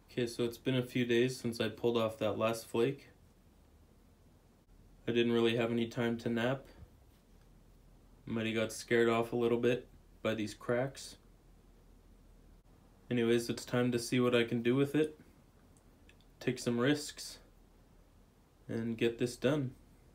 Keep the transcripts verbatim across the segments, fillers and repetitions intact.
Okay, so it's been a few days since I pulled off that last flake. I didn't really have any time to nap. Might have got scared off a little bit by these cracks. Anyways, it's time to see what I can do with it. Take some risks and get this done.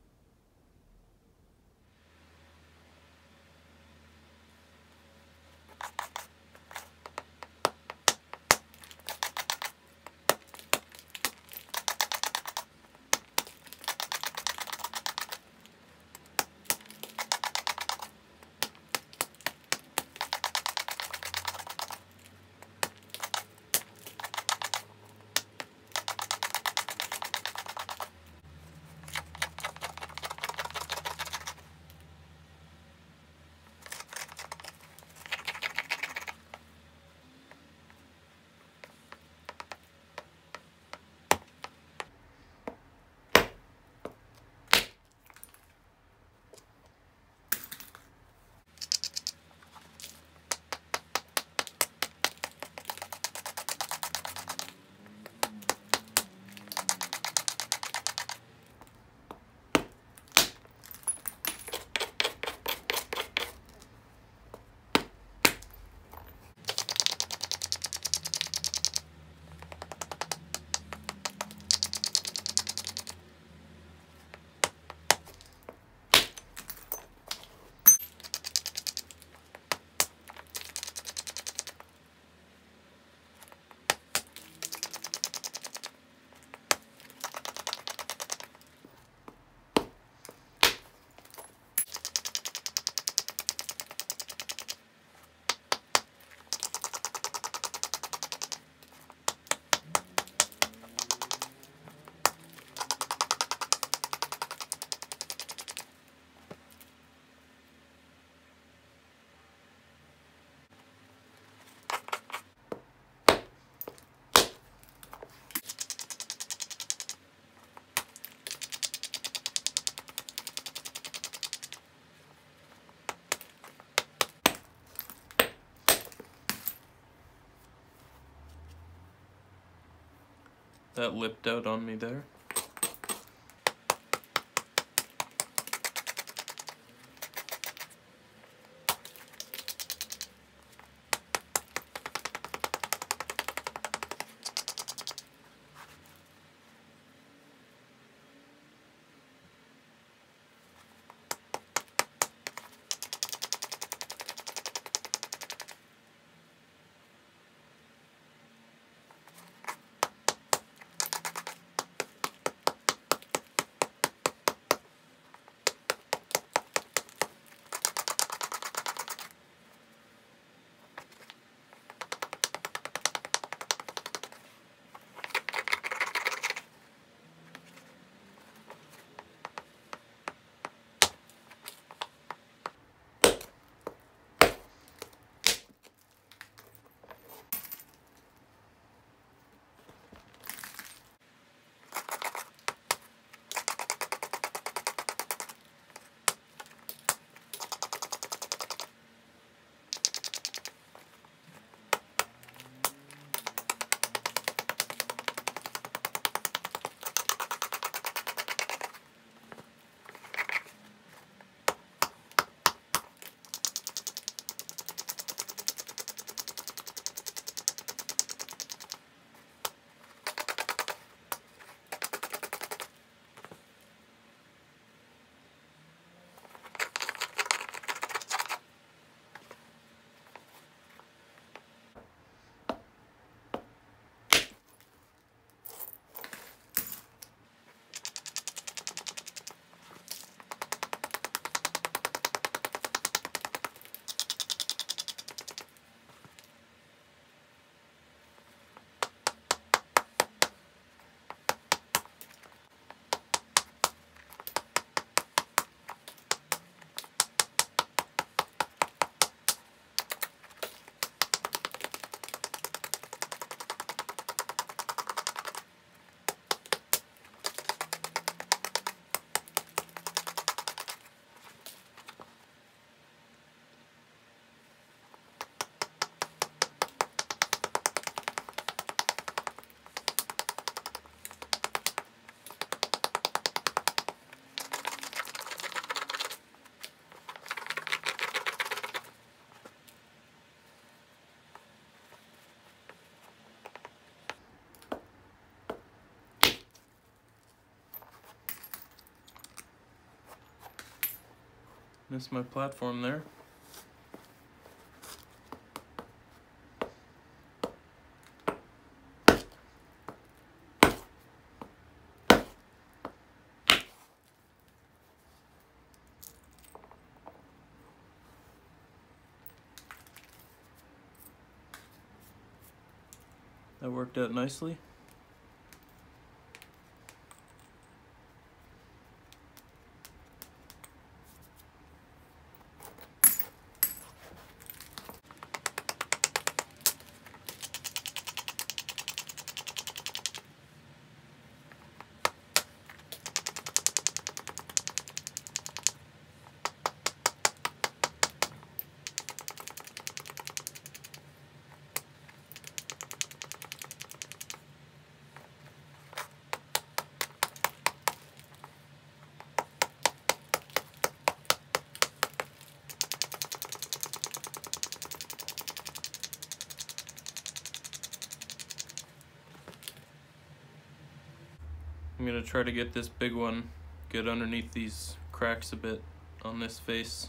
That lipped out on me there. Missed my platform there. That worked out nicely. I'm gonna try to get this big one, get underneath these cracks a bit on this face.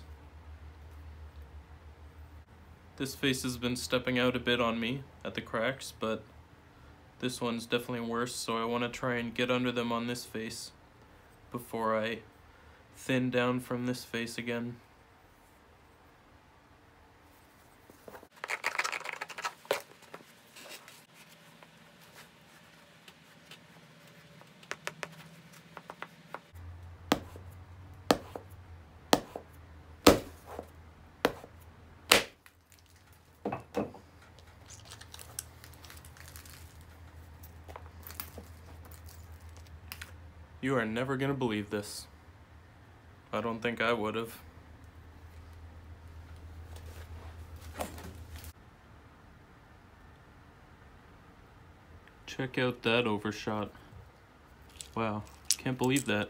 This face has been stepping out a bit on me at the cracks, but this one's definitely worse, so I want to try and get under them on this face before I thin down from this face again. You are never gonna believe this. I don't think I would have. Check out that overshot. Wow, can't believe that.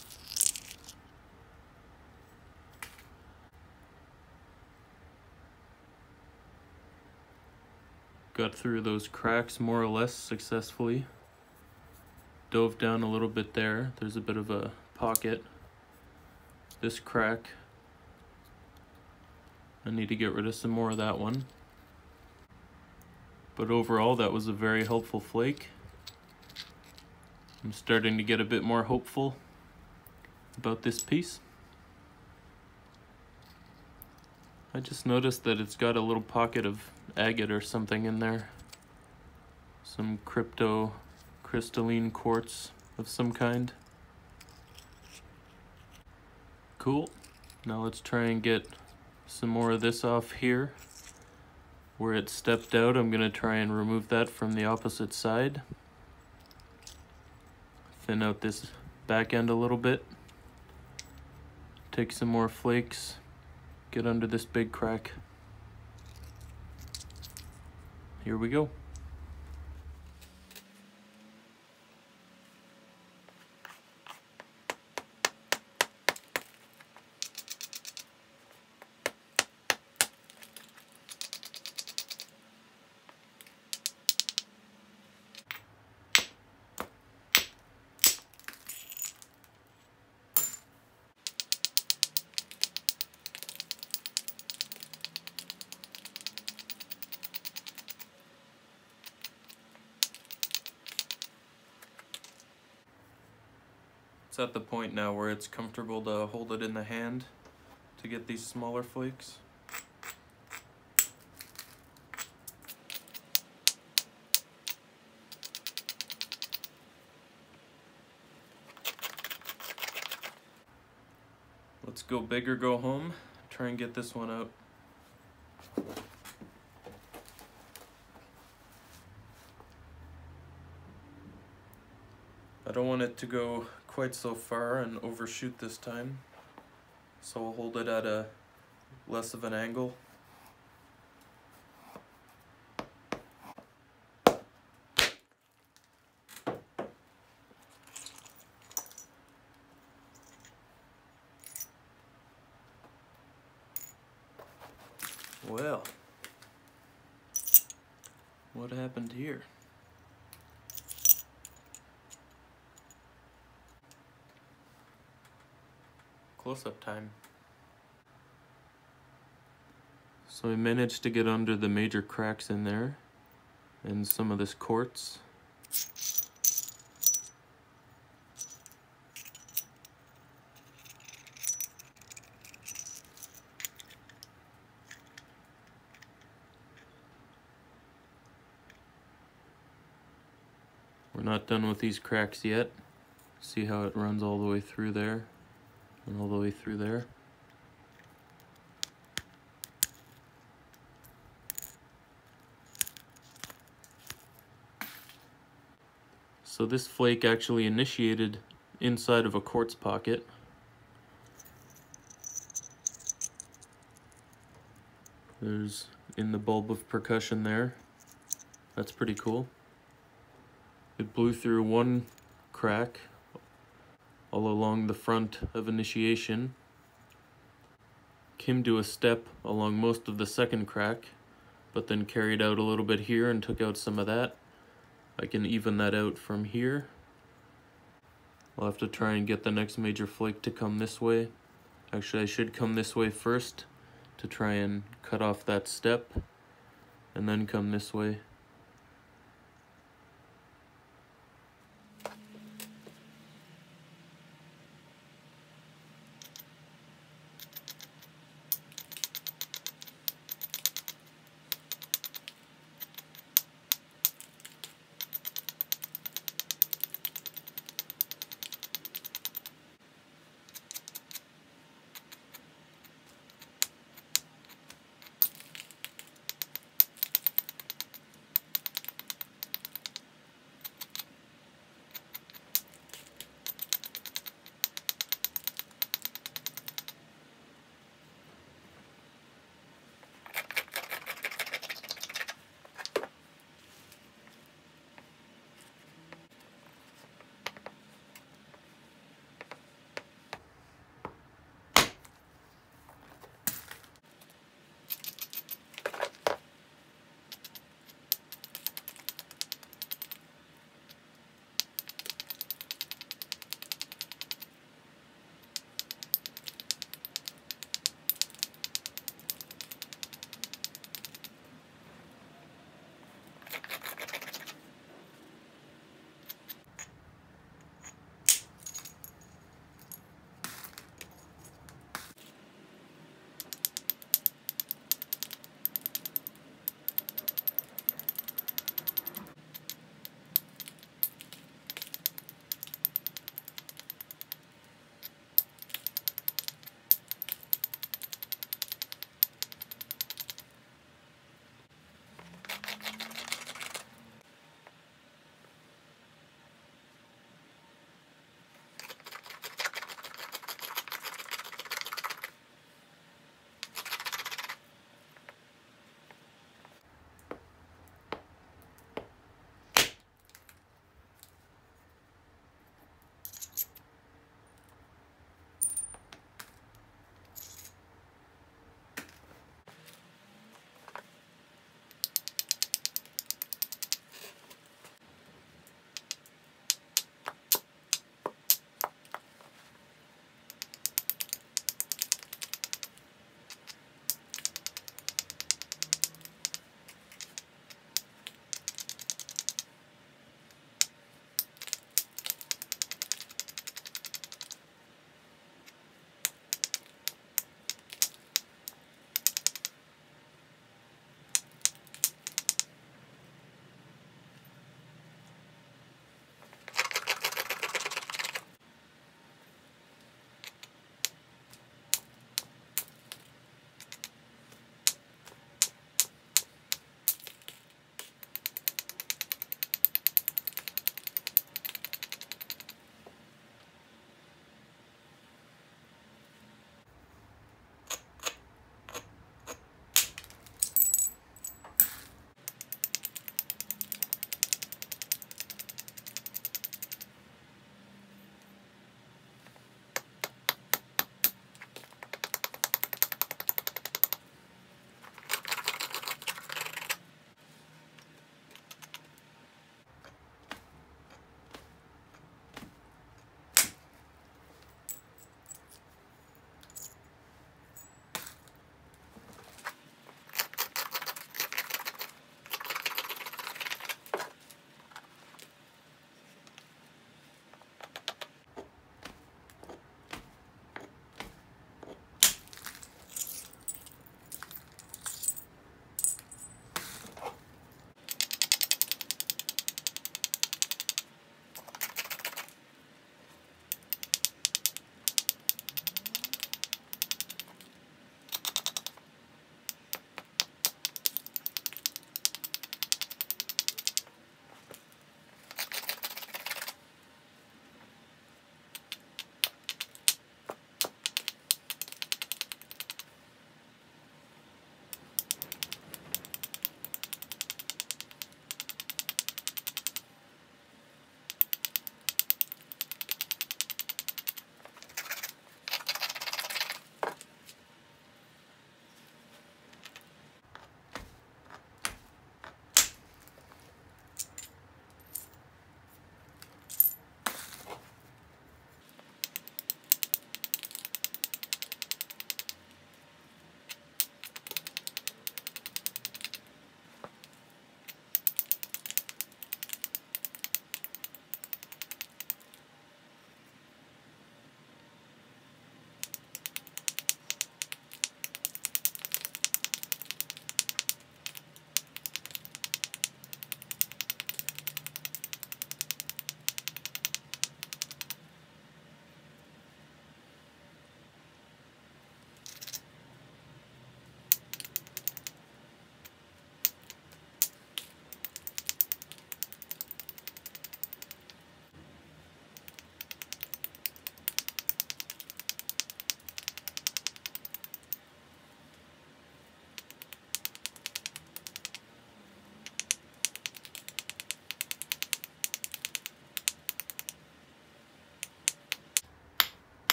Got through those cracks more or less successfully. Dove down a little bit there. There's a bit of a pocket. This crack, I need to get rid of some more of that one. But overall, that was a very helpful flake. I'm starting to get a bit more hopeful about this piece. I just noticed that it's got a little pocket of agate or something in there. Some crypto crystalline quartz of some kind. Cool. Now let's try and get some more of this off here. Where it stepped out, I'm gonna try and remove that from the opposite side. Thin out this back end a little bit. Take some more flakes, get under this big crack. Here we go. It's at the point now where it's comfortable to hold it in the hand to get these smaller flakes. Let's go big or go home. Try and get this one out. I don't want it to go quite so far and overshoot this time, so I'll hold it at a less of an angle. Well, what happened here? Close-up time. So I managed to get under the major cracks in there and some of this quartz. We're not done with these cracks yet. See how it runs all the way through there and all the way through there. So this flake actually initiated inside of a quartz pocket. There's in the bulb of percussion there. That's pretty cool. It blew through one crack all along the front of initiation, came to a step along most of the second crack, but then carried out a little bit here and took out some of that. I can even that out from here. I'll have to try and get the next major flake to come this way. Actually, I should come this way first to try and cut off that step, and then come this way.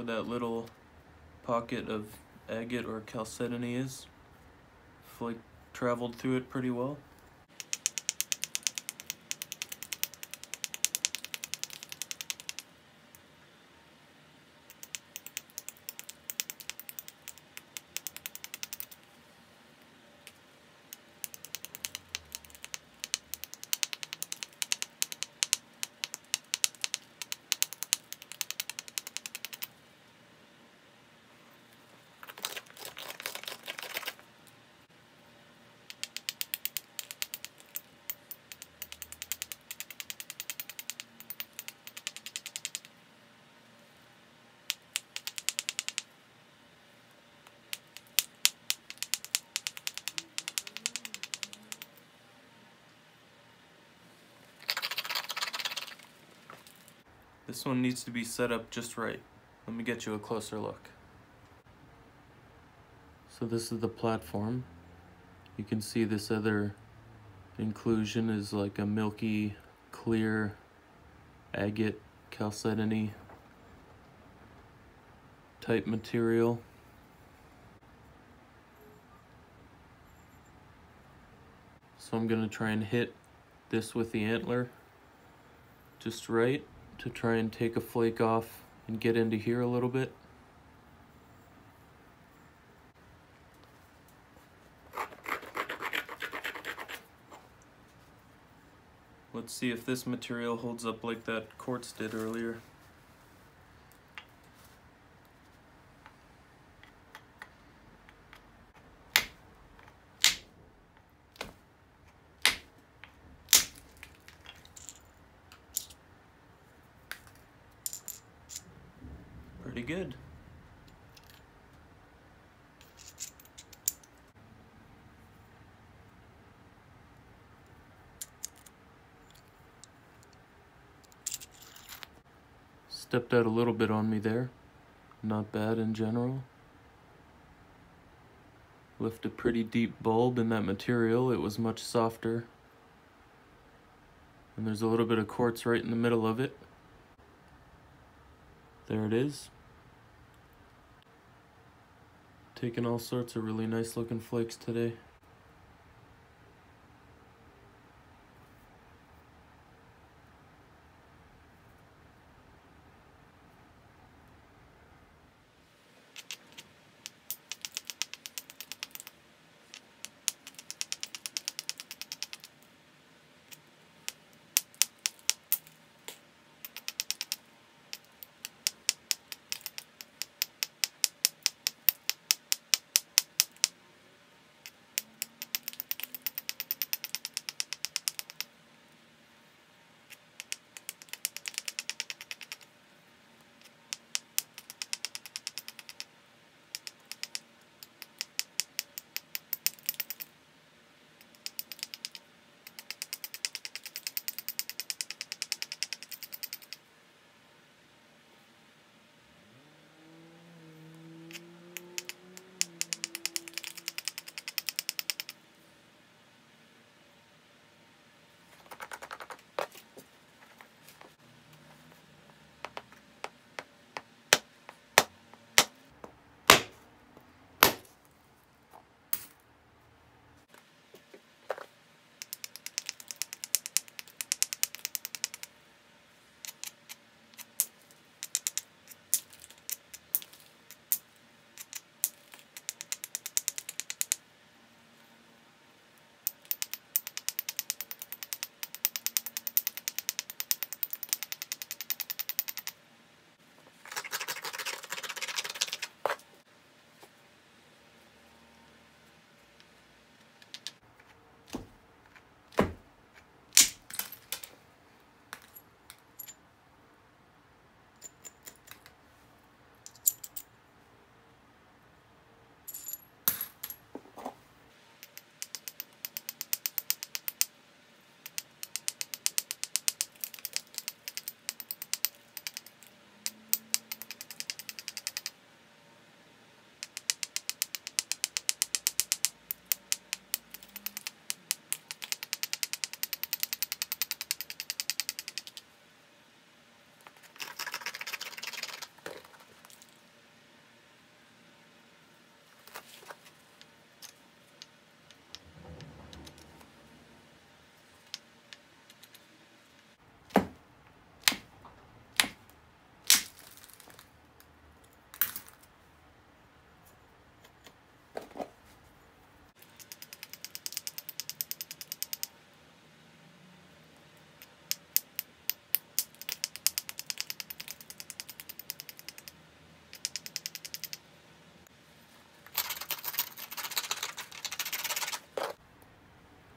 where that little pocket of agate or chalcedony is. Flake traveled through it pretty well. This one needs to be set up just right. Let me get you a closer look. So this is the platform. You can see this other inclusion is like a milky, clear, agate, chalcedony type material. So I'm gonna try and hit this with the antler just right to try and take a flake off and get into here a little bit. Let's see if this material holds up like that quartz did earlier. Pretty good. Stepped out a little bit on me there. Not bad in general. Left a pretty deep bulb in that material. It was much softer. And there's a little bit of quartz right in the middle of it. There it is. Taking all sorts of really nice looking flakes today.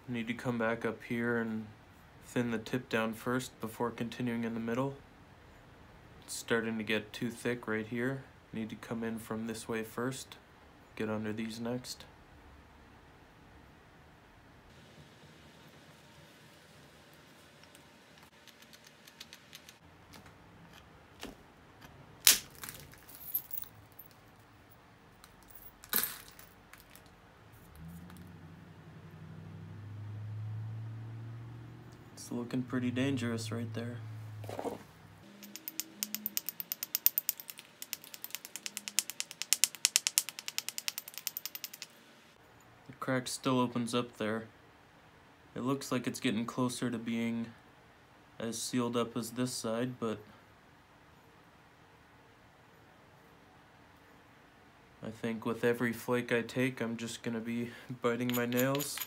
Need to come back up here and thin the tip down first before continuing in the middle. It's starting to get too thick right here. Need to come in from this way first. Get under these next. It's looking pretty dangerous right there. The crack still opens up there. It looks like it's getting closer to being as sealed up as this side, but I think with every flake I take, I'm just gonna be biting my nails.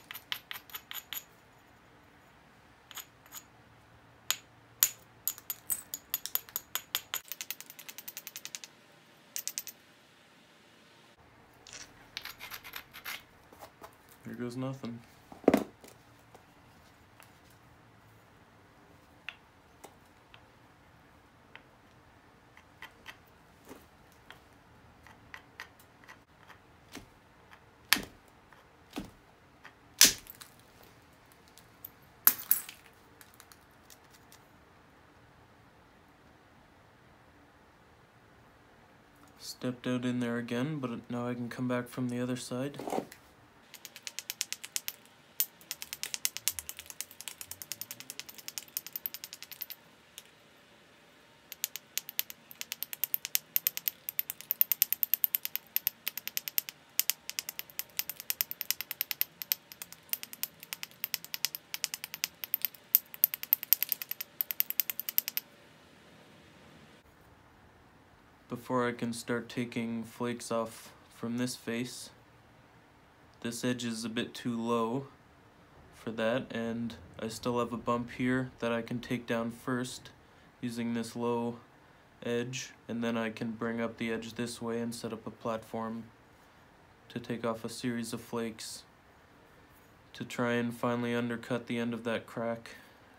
Here goes nothing. Stepped out in there again, but now I can come back from the other side. Before I can start taking flakes off from this face, this edge is a bit too low for that, and I still have a bump here that I can take down first using this low edge, and then I can bring up the edge this way and set up a platform to take off a series of flakes to try and finally undercut the end of that crack.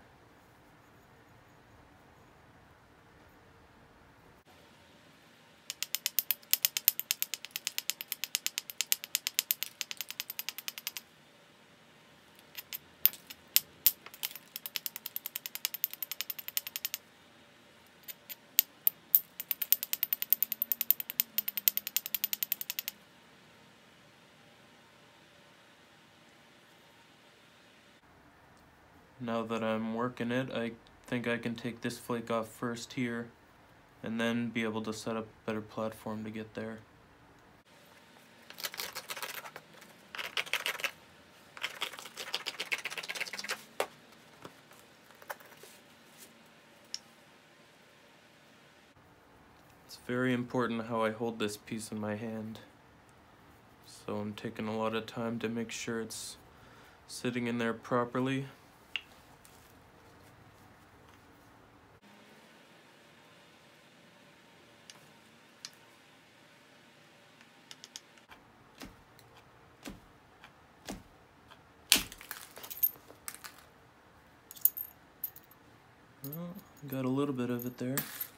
Now that I'm working it, I think I can take this flake off first here, and then be able to set up a better platform to get there. It's very important how I hold this piece in my hand, so I'm taking a lot of time to make sure it's sitting in there properly. Well, got a little bit of it there.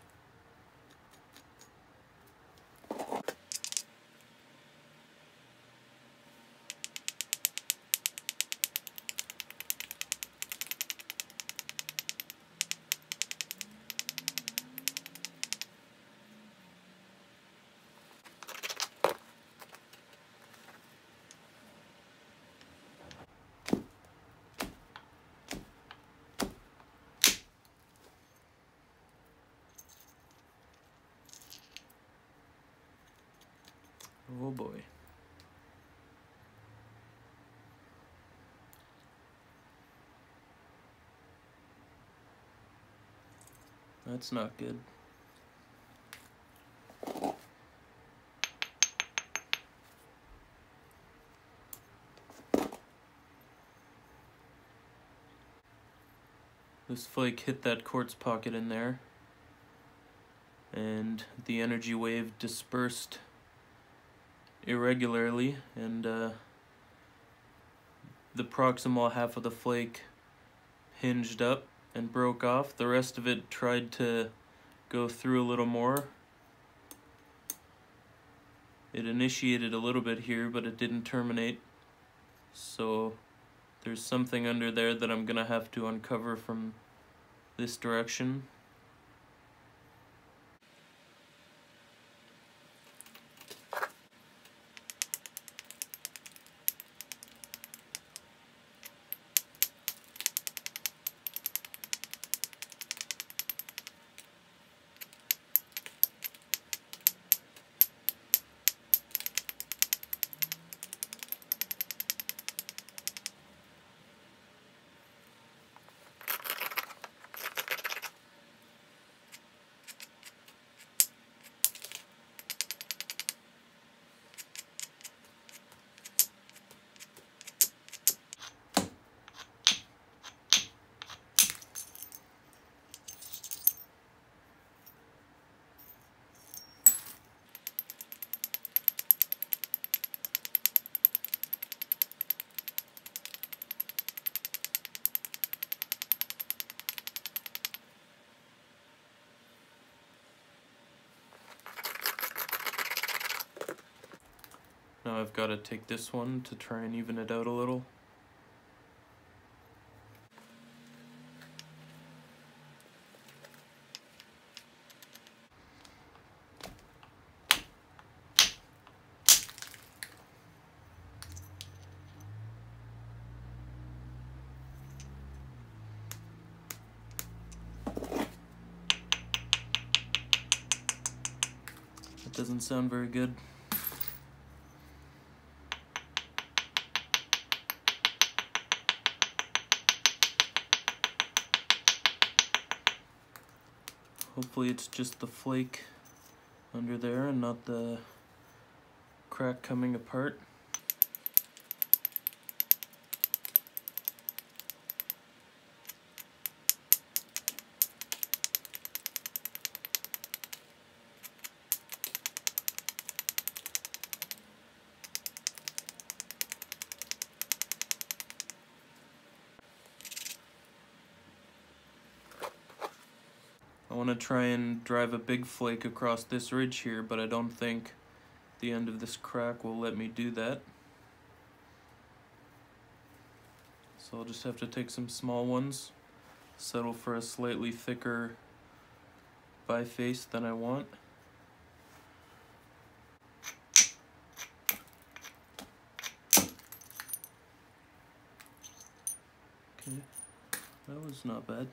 Oh boy. That's not good. This flake hit that quartz pocket in there, and the energy wave dispersed irregularly, and uh, the proximal half of the flake hinged up and broke off. The rest of it tried to go through a little more. It initiated a little bit here, but it didn't terminate. So there's something under there that I'm gonna have to uncover from this direction. Now I've got to take this one to try and even it out a little. That doesn't sound very good. Hopefully it's just the flake under there and not the crack coming apart. I want to try and drive a big flake across this ridge here, but I don't think the end of this crack will let me do that. So I'll just have to take some small ones, settle for a slightly thicker biface than I want. Okay, that was not bad.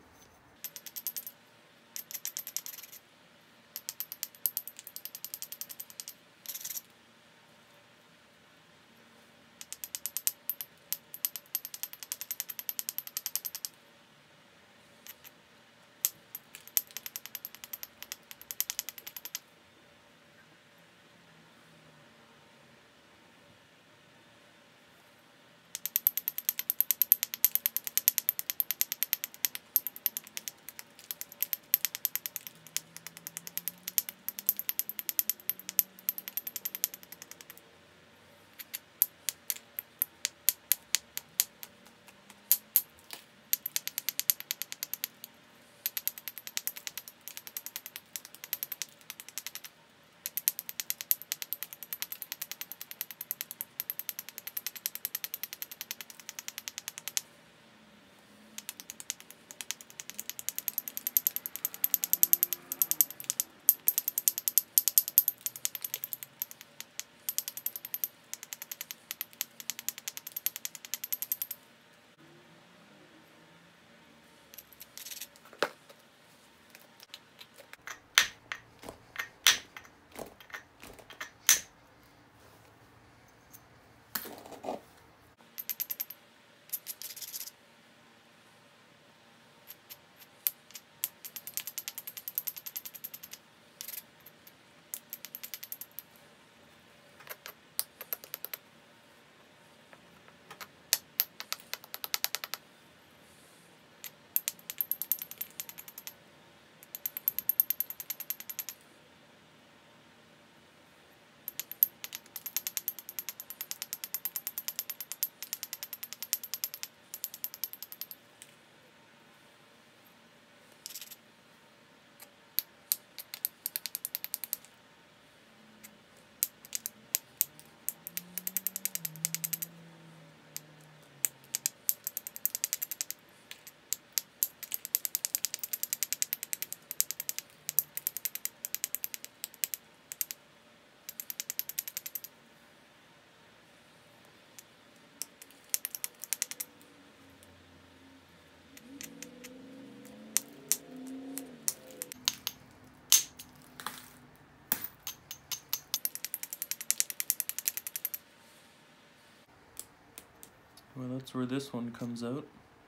Well, that's where this one comes out.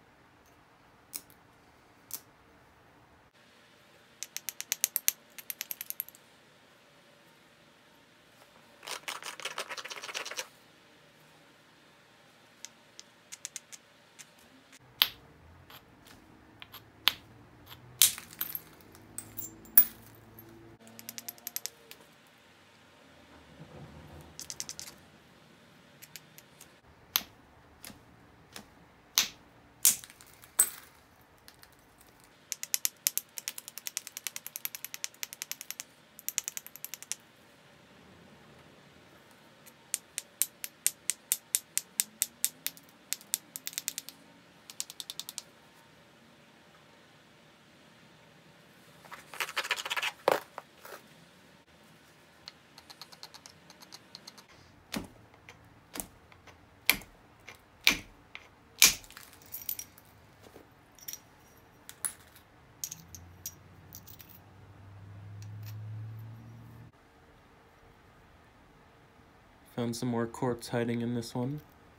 Found some more quartz hiding in this one.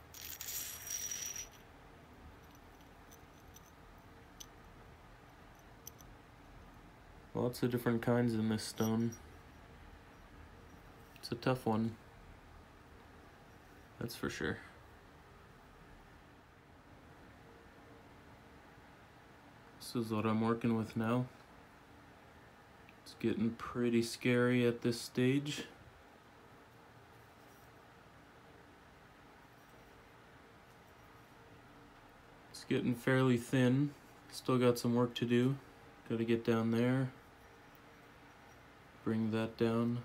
Lots of different kinds in this stone. It's a tough one, that's for sure. This is what I'm working with now. It's getting pretty scary at this stage. It's getting fairly thin. Still got some work to do. Got to get down there. Bring that down.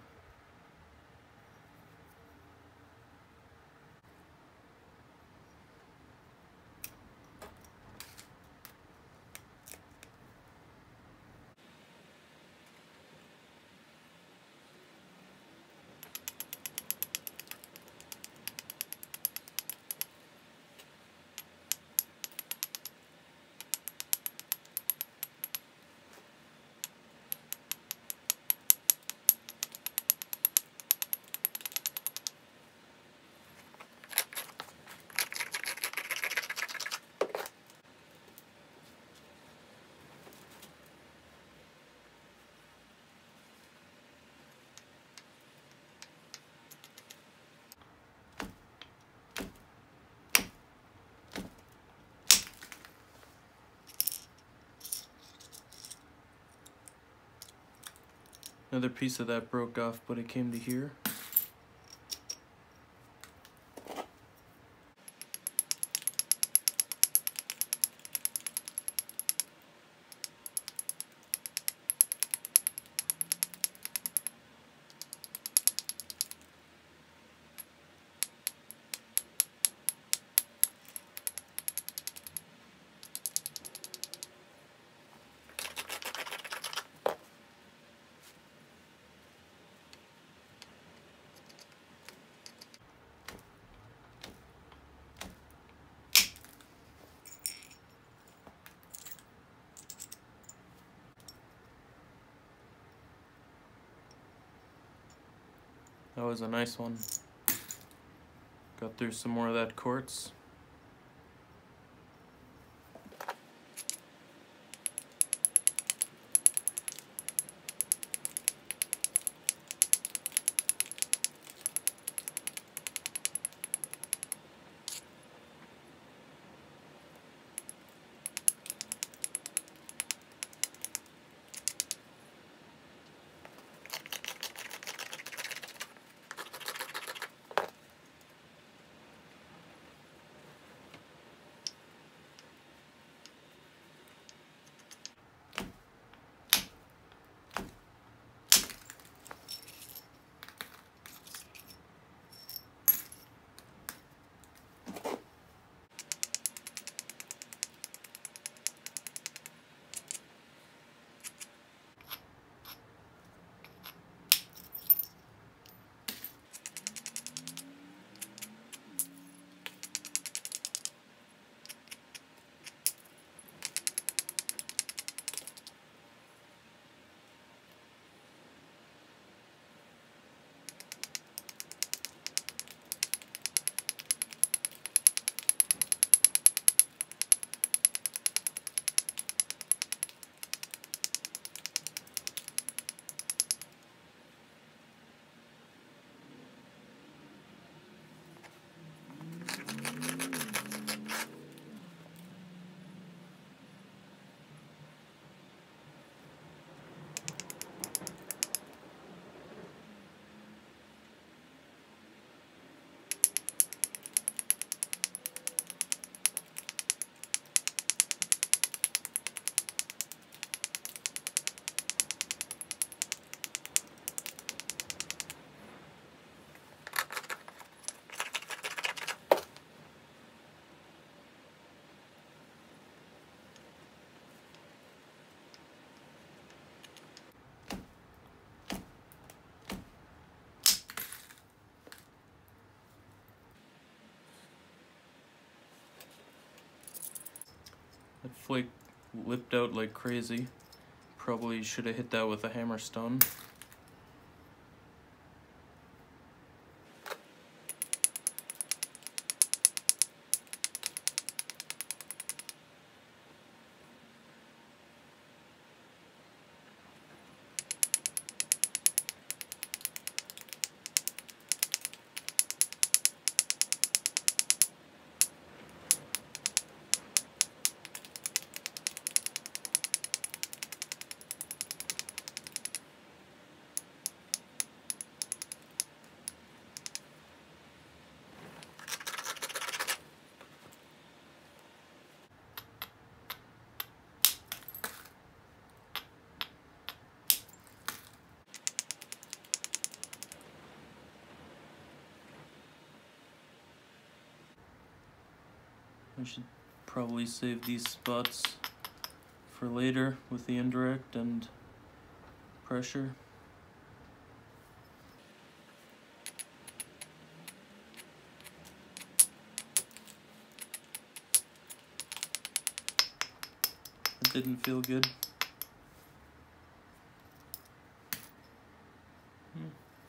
Another piece of that broke off, but it came to here. That was a nice one. Got through some more of that quartz. That flake lipped out like crazy. Probably should have hit that with a hammerstone. I should probably save these spots for later with the indirect and pressure. It didn't feel good. Hmm.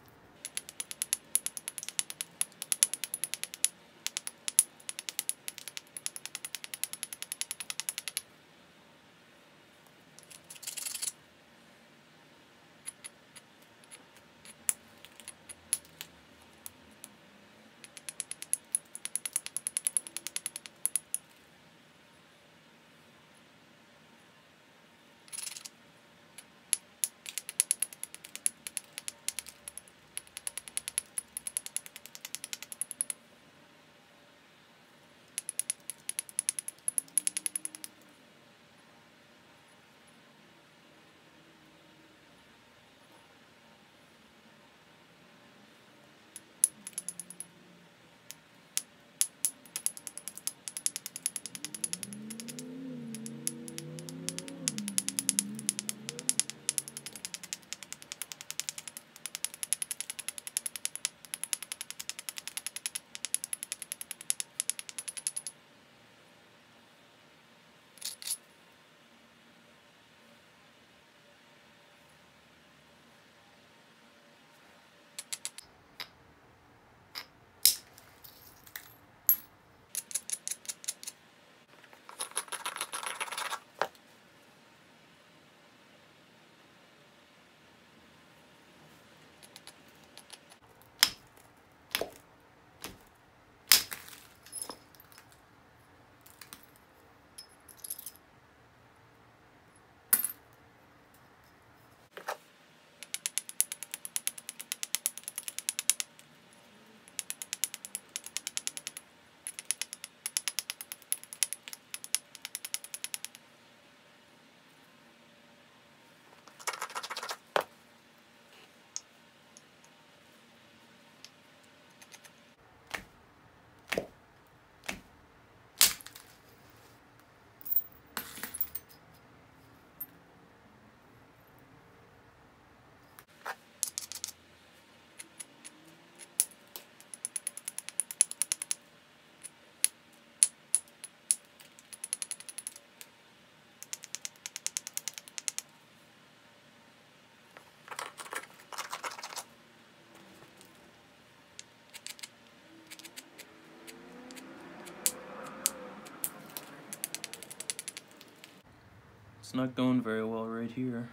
It's not going very well right here.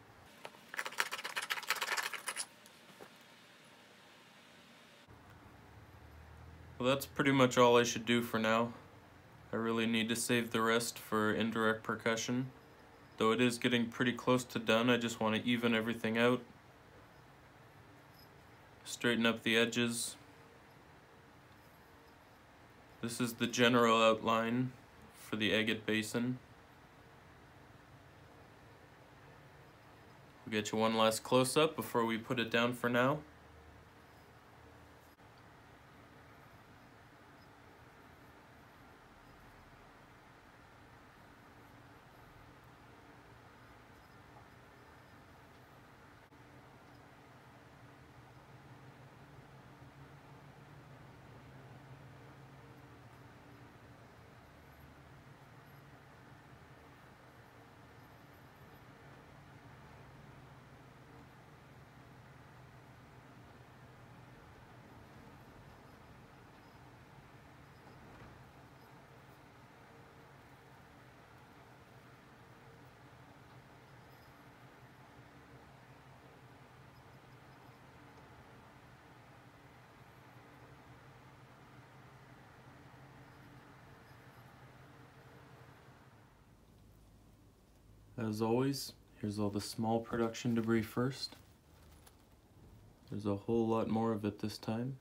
Well, that's pretty much all I should do for now. I really need to save the rest for indirect percussion. Though it is getting pretty close to done, I just want to even everything out. Straighten up the edges. This is the general outline for the agate basin. We'll get you one last close-up before we put it down for now. As always, here's all the small production debris first. There's a whole lot more of it this time.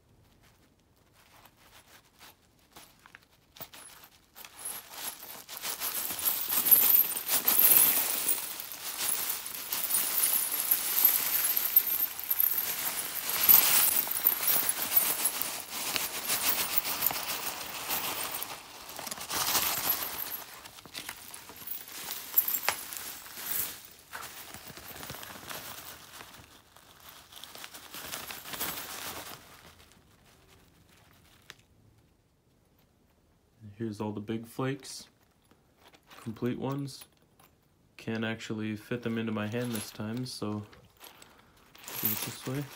Here's all the big flakes, complete ones. Can't actually fit them into my hand this time, so do it this way.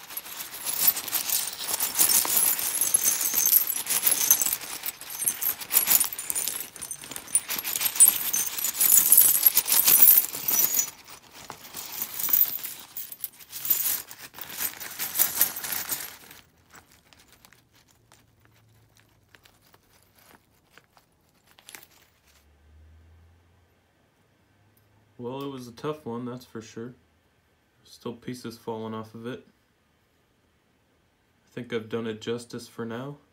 Well, it was a tough one, that's for sure. Still pieces falling off of it. I think I've done it justice for now.